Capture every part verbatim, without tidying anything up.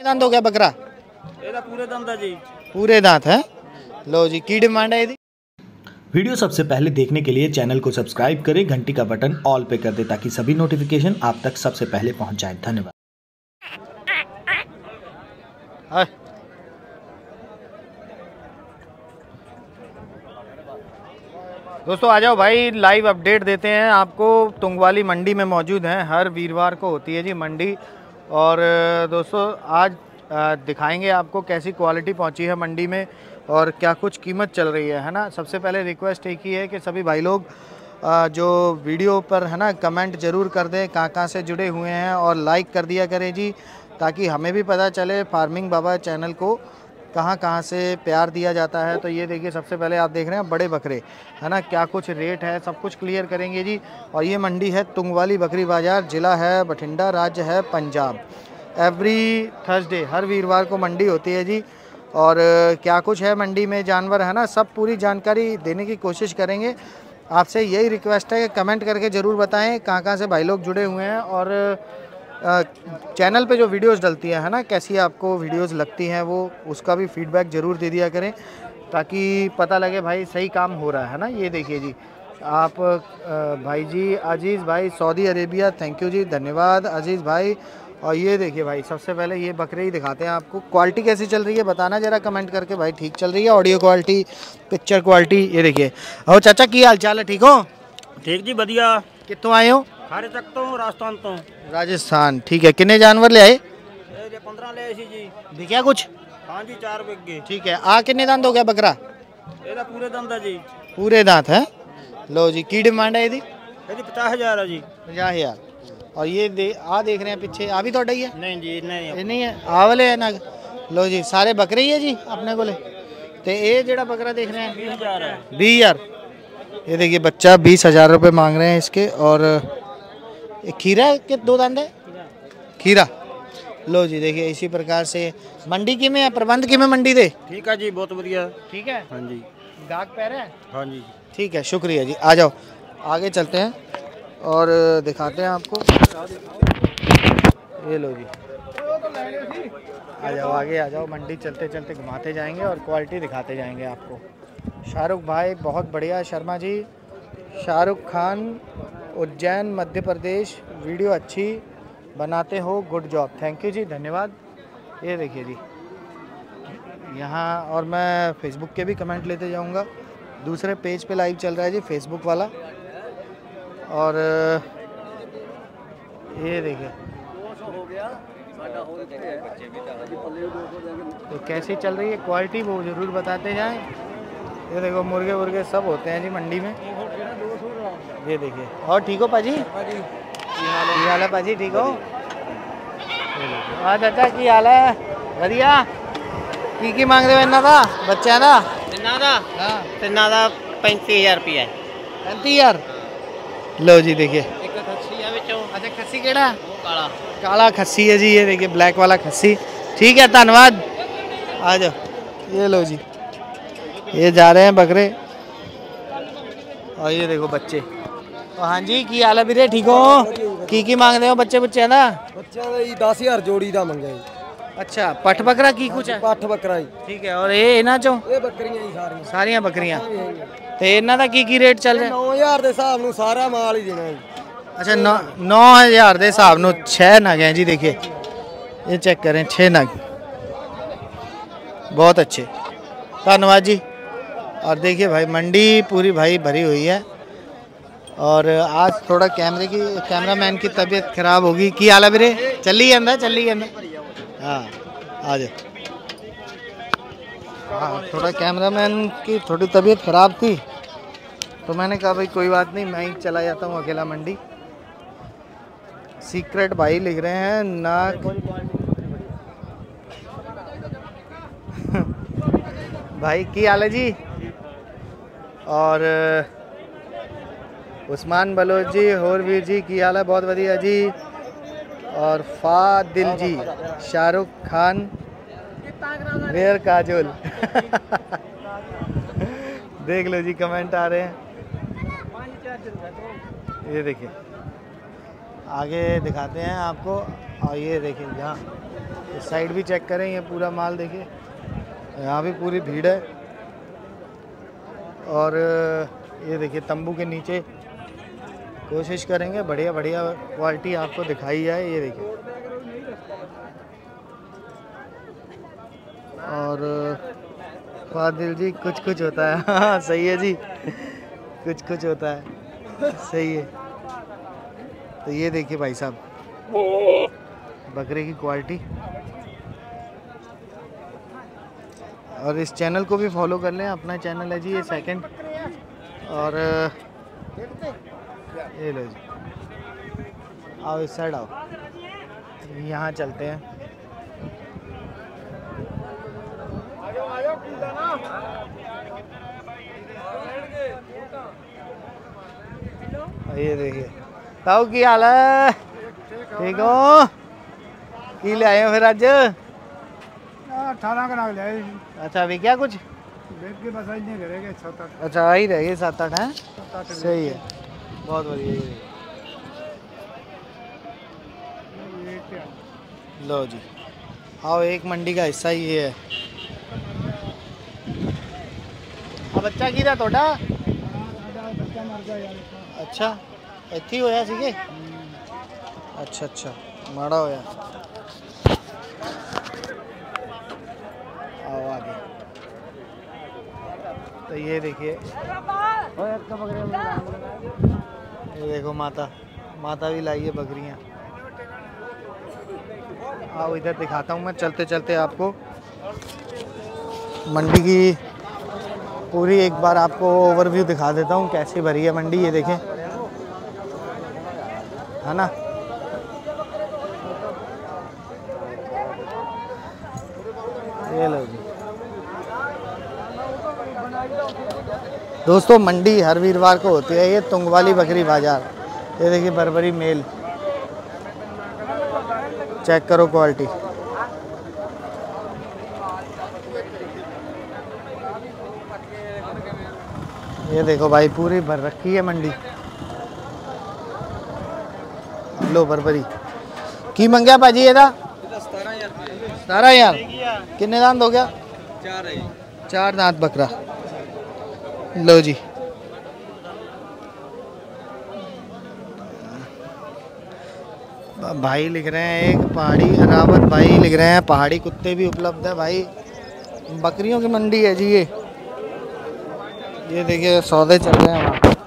दांत हो गया बकरा? ਇਹਦਾ ਪੂਰੇ ਦੰਦ ਆ जी। पूरे दांत है। लो जी, की डिमांड है यदि? वीडियो सबसे पहले देखने के लिए चैनल को सब्सक्राइब करें, घंटी का बटन ऑल पे कर दें ताकि सभी नोटिफिकेशन आप तक सबसे पहले पहुंच जाए। धन्यवाद। दोस्तों आ जाओ भाई, लाइव अपडेट देते हैं आपको। तुंगवाली मंडी में मौजूद हैं, हर वीरवार को होती है जी मंडी। और दोस्तों आज दिखाएंगे आपको कैसी क्वालिटी पहुंची है मंडी में और क्या कुछ कीमत चल रही है है ना। सबसे पहले रिक्वेस्ट एक ही है कि सभी भाई लोग जो वीडियो पर है ना कमेंट ज़रूर कर दें कहाँ कहाँ से जुड़े हुए हैं, और लाइक कर दिया करें जी, ताकि हमें भी पता चले फार्मिंग बाबा चैनल को कहाँ कहाँ से प्यार दिया जाता है। तो ये देखिए, सबसे पहले आप देख रहे हैं बड़े बकरे है ना, क्या कुछ रेट है सब कुछ क्लियर करेंगे जी। और ये मंडी है तुंगवाली बकरी बाज़ार, ज़िला है बठिंडा, राज्य है पंजाब। एवरी थर्सडे हर वीरवार को मंडी होती है जी। और क्या कुछ है मंडी में जानवर है ना, सब पूरी जानकारी देने की कोशिश करेंगे। आपसे यही रिक्वेस्ट है कि कमेंट करके ज़रूर बताएं कहाँ कहाँ से भाई लोग जुड़े हुए हैं, और चैनल पे जो वीडियोस डलती हैं है ना, कैसी आपको वीडियोस लगती हैं वो उसका भी फीडबैक ज़रूर दे दिया करें, ताकि पता लगे भाई सही काम हो रहा है ना। ये देखिए जी, आप भाई जी अजीज़ भाई Saudi Arabia, thank you ji, धन्यवाद अजीज़ भाई। और ये देखिए भाई, सबसे पहले ये बकरे ही दिखाते हैं आपको। क्वालिटी कैसी चल रही है बताना ज़रा कमेंट करके भाई। ठीक चल रही है ऑडियो क्वालिटी, पिक्चर क्वालिटी? ये देखिए। और चाचा की हाल चाल है, ठीक हो? ठीक जी, बढ़िया। कितों आए हो? खारे तक तो राजस्थान तो राजस्थान, ठीक है। कितने जानवर ले आए? पंद्रह ले सी जी। दिखा कुछ? हाँ जी, चार बिक ठीक है। आ कितने दांत हो गया बकरा? ਇਹਦਾ पूरे दंद है जी। पूरे दांत है। लो जी, की डिमांड है यदि? ਇਹਦੀ पचास हज़ार है जी। पचास हज़ार। और ये दे आ देख रहे हैं पीछे, आ भी थोड़ा ही है? नहीं जी, नहीं ये नहीं है, आ वाले है ना। लो जी, सारे बकरे ही है जी अपने को। तो ये जेड़ा बकरा देख रहे हैं बीस हज़ार है। बीस हज़ार। ये देखिए बच्चा बीस हज़ार रुपये मांग रहे हैं इसके। और ये खीरा के दो दांत है, खीरा। लो जी देखिए, इसी प्रकार से मंडी की में है, प्रबंध की में मंडी दे। ठीक है जी, बहुत बढ़िया। ठीक है। हाँ जी, गाहक पैर है। हाँ जी, ठीक है, शुक्रिया जी। आ जाओ आगे चलते हैं और दिखाते हैं आपको। ये लो जी, आ जाओ आगे आ जाओ। मंडी चलते चलते घुमाते जाएंगे और क्वालिटी दिखाते जाएंगे आपको। शाहरुख भाई बहुत बढ़िया, शर्मा जी, शाहरुख खान उज्जैन मध्य प्रदेश, वीडियो अच्छी बनाते हो, good job, thank you ji, धन्यवाद। ये देखिए जी यहाँ, और मैं फेसबुक के भी कमेंट लेते जाऊँगा। दूसरे पेज पे लाइव चल रहा है जी फेसबुक वाला। और ये देखिए तो कैसी चल रही है क्वालिटी, वो ज़रूर बताते जाएं। ये देखो मुर्गे वुर्गे सब होते हैं जी मंडी में। ये देखिए। और ठीक हो पाजी? की हाल है पाजी, ठीक हो? हाँ चाचा की हाल है? बढ़िया। की की मांग रहे हो इन्ना दा बच्चा दा? तिन्ना दा? हाँ, तिन्ना दा पैंतीस हज़ार रुपया। पैंतीस हज़ार। लो जी देखिए। एक खस्सी है विचों। अच्छा, खस्सी केड़ा? वो काला काला खस्सी है जी। ये देखिए ब्लैक वाला खस्सी। ठीक है, धन्यवाद। आ जाओ। ये लो जी, ये जा रहे हैं बकरे। और ये देखो बच्चे। और हाँ जी की हाल है वीरे, ठीक हो? की की मांग रहे हो बच्चे बच्चे ना? बच्चा दस हज़ार जोड़ी का मंगा जी। अच्छा, पठ बकरा की कुछ है? पठ बकरा जी। ठीक है। और ये इन्हां चों? ये बकरियां जी सारियां। सारियां बकरियां। ते इन्हां दा की की रेट चल रहा? नौ हज़ार के हिसाब नाल सारा माल ही देना जी। अच्छा, नौ नौ हज़ार के हिसाब नाल छः नग हैं जी। देखिए ये चेक करें, छः नग, बहुत अच्छे, धन्यवाद जी। और देखिए भाई मंडी पूरी भाई भरी हुई है। और आज थोड़ा कैमरे की कैमरामैन की तबीयत खराब होगी। की हाल है वीरे? चली अंदर चली अंदर। हाँ आ जाओ। हाँ, थोड़ा कैमरामैन की थोड़ी तबीयत खराब थी, तो मैंने कहा भाई कोई बात नहीं, मैं ही चला जाता हूँ अकेला मंडी। सीक्रेट भाई लिख रहे हैं नाक भाई की हाल है जी। और उस्मान बलोच जी, होरवीर जी की हाल है? बहुत बढ़िया जी। और फादिल जी, शाहरुख खान, वेयर काजोल देख लो जी कमेंट आ रहे हैं। ये देखिए आगे दिखाते हैं आपको। और ये देखिए यहाँ इस साइड भी चेक करें, ये पूरा माल देखिए, यहाँ भी पूरी भीड़ है। और ये देखिए तंबू के नीचे कोशिश करेंगे बढ़िया बढ़िया क्वालिटी आपको दिखाई जाए। ये देखिए, और फादिल जी कुछ कुछ होता है। हाँ सही है जी, कुछ कुछ होता है, सही है। तो ये देखिए भाई साहब बकरे की क्वालिटी। और इस चैनल को भी फॉलो कर लें, अपना चैनल है जी ये सेकंड। और ये लो जी, आओ इस साइड आओ, यहाँ चलते हैं। ये देखिए ताऊ की हाल है, ठीक हो? की ले आए हो फिर आज? अठारह का नाग ले। अच्छा अभी क्या कुछ बेट के बस नहीं करेंगे सात आठ। अच्छा आई रहेगी सात आठ हैं, सही है, बहुत बढ़िया। लो जी, आओ एक मंडी का हिस्सा ही ये है। अब बच्चा की था थोड़ा? अच्छा इतनी होया सीखे? अच्छा अच्छा माड़ा होया। आओ आगे। तो ये देखिए, ये देखो माता माता भी लाई है बकरियाँ। आओ इधर दिखाता हूँ मैं चलते चलते आपको मंडी की पूरी एक बार आपको ओवरव्यू दिखा देता हूँ कैसी भरी है मंडी। ये देखें, है ना? ये लो जी दोस्तों, मंडी हर वीरवार को होती है। ये तुंगवाली बकरी बाजार। ये देखिए बरबरी मेल, चेक करो क्वालिटी। ये देखो भाई पूरी भर रखी है मंडी। लो बरबरी की मंगया भाजी ये था सतारह हजार। कितने दांत हो गया? चार है, चार दांत बकरा। लो जी, भाई लिख रहे हैं एक पहाड़ी रावत भाई लिख रहे हैं पहाड़ी कुत्ते भी उपलब्ध है भाई। बकरियों की मंडी है जी ये। ये देखिए सौदे चल रहे हैं वहाँ।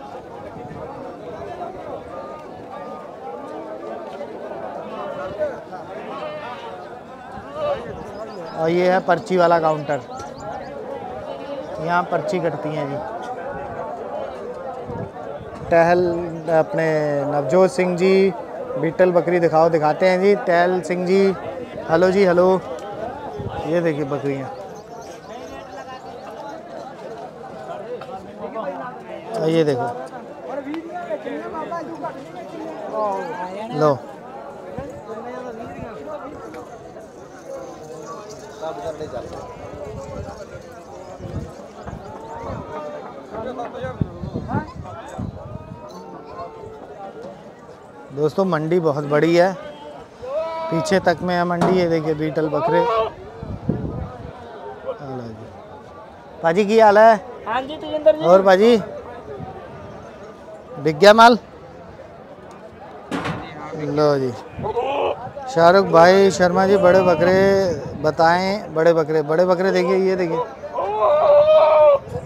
और ये है पर्ची वाला काउंटर, यहाँ पर्ची कटती हैं जी। टहल अपने नवजोत सिंह जी बीटल बकरी दिखाओ, दिखाते हैं जी। Tahal Singh ji, hello ji hello. ये देखिए बकरियाँ, ये देखो लो। दोस्तों मंडी बहुत बड़ी है, पीछे तक में है मंडी। ये देखिए बीटल बकरे। पाजी की हाल है? हाँ जी तेजिंदर जी। और पाजी बिक गया माल? लो जी, शाहरुख भाई शर्मा जी बड़े बकरे बताएं। बड़े बकरे बड़े बकरे देखिए, ये देखिए